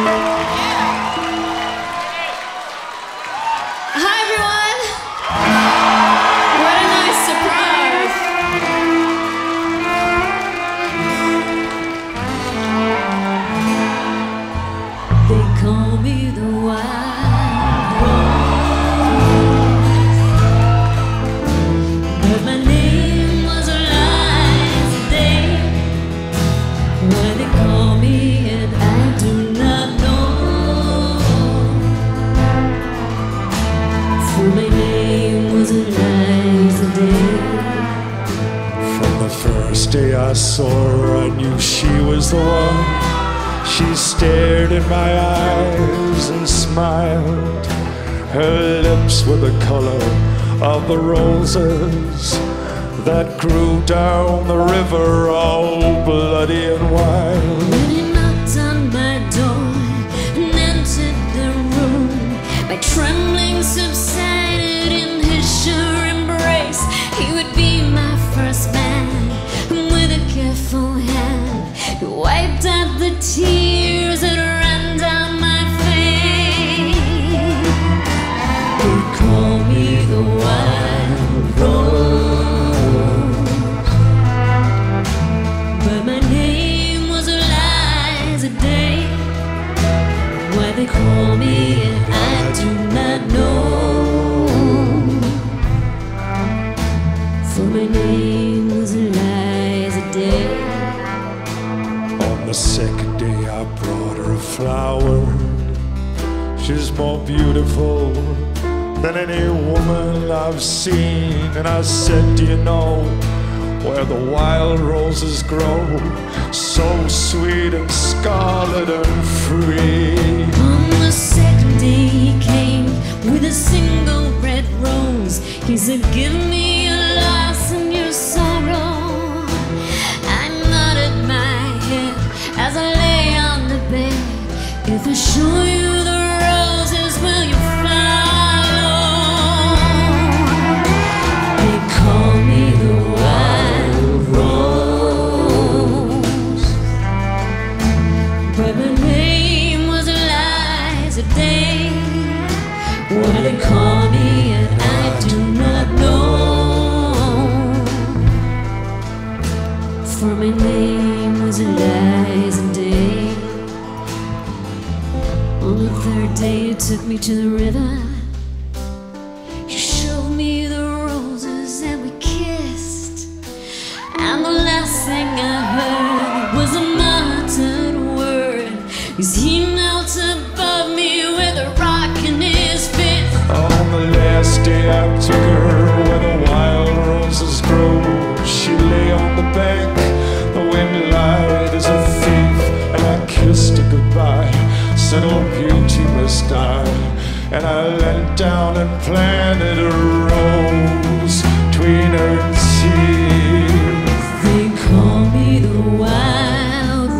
I saw her, I knew she was the one. She stared in my eyes and smiled. Her lips were the color of the roses that grew down the river, all bloody and wild. When he knocked on my door and entered the room, my trembling subsided in his sure embrace. He would be my first man. With a careful hand, he wiped out the tears that ran down my face. They call me the wild rose, but my name was Eliza Day. Why they call me it, I do not know, for my name was Eliza Day. On the second day I brought her a flower. She's more beautiful than any woman I've seen. And I said, do you know where the wild roses grow, so sweet and scarlet and free? On the second day he came with a single red rose. He said, give me your loss and your sorrow. I nodded my head as I lay on the bed. If I show you the roses, will you follow? They call me the wild rose, but my name was Eliza Day. Why they call me it, I do not know, for my name was Eliza Day. On the third day you took me to the river. You showed me the roses and we kissed. And the last thing I heard was a muttered word, as he knelt above me with a rock in his fist. On the last day I took her where the wild roses grow. She lay on the bank, the wind lied as a thief, and I kissed her goodbye, said, oh beauty must die. And I leant down and planted a rose between her teeth. They call me the wild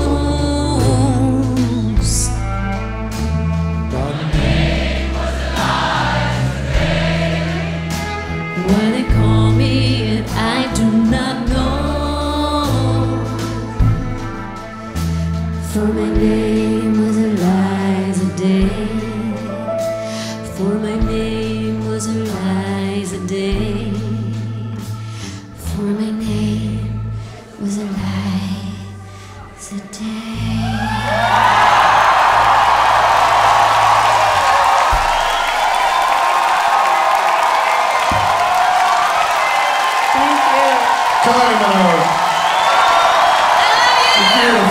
rose. My name was Eliza Day. Why they call me it, I do not know, for my name was Eliza Day. For my name was Eliza Day. For my name was Eliza Day. Come on, Minogue. You're beautiful.